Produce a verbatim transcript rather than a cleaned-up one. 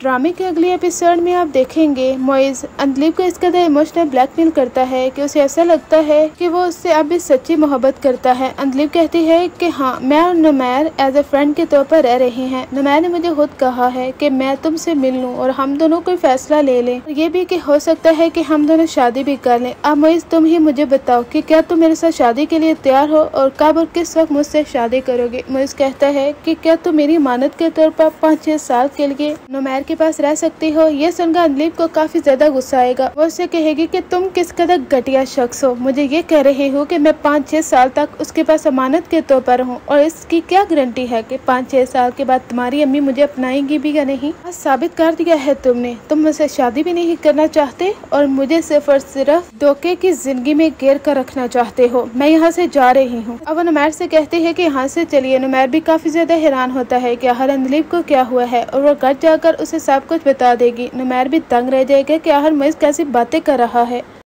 ड्रामे के अगले एपिसोड में आप देखेंगे मोइज अंदलीब को इस कदर इमोशनल ब्लैकमेल करता है कि उसे ऐसा लगता है कि वो उससे अब भी सच्ची मोहब्बत करता है। अंदलीब कहती है कि हाँ, मैं और नुमैर एज ए फ्रेंड के तौर पर रह रहे हैं। नुमैर ने मुझे खुद कहा है कि मैं तुमसे मिल लूं और हम दोनों कोई फैसला ले लें। ये भी कि हो सकता है कि हम दोनों शादी भी कर लें। अब मोइज तुम ही मुझे बताओ कि क्या तुम मेरे साथ शादी के लिए तैयार हो और कब और किस वक्त मुझसे शादी करोगे। मोइज कहता है कि क्या तुम मेरी मानद के तौर पर पाँच छह साल के लिए नुमैर के पास रह सकती हो। ये सुनकर अंदलीब को काफी ज्यादा गुस्सा आएगा। वो उससे कहेगी कि तुम किस कदर घटिया शख्स हो, मुझे ये कह रहे हो कि मैं पाँच छह साल तक उसके पास अमानत के तौर पर हूँ और इसकी क्या गारंटी है कि पाँच छह साल के बाद तुम्हारी अम्मी मुझे अपनाएंगी भी या नहीं। आज साबित कर दिया है तुमने, तुम मुझसे शादी भी नहीं करना चाहते और मुझे सिर्फ और सिर्फ धोखे की जिंदगी में घेर कर रखना चाहते हो। मैं यहाँ से जा रही हूँ। अब वो नुमैर से कहते हैं कि यहाँ से चलिए। नुमैर भी काफी ज्यादा हैरान होता है कि आखिर अंदलीब को क्या हुआ है और वो घर जाकर उसे सब कुछ बता देगी। नुमैर भी तंग रह जाएगा कि आखिर मोइज कैसी बातें कर रहा है।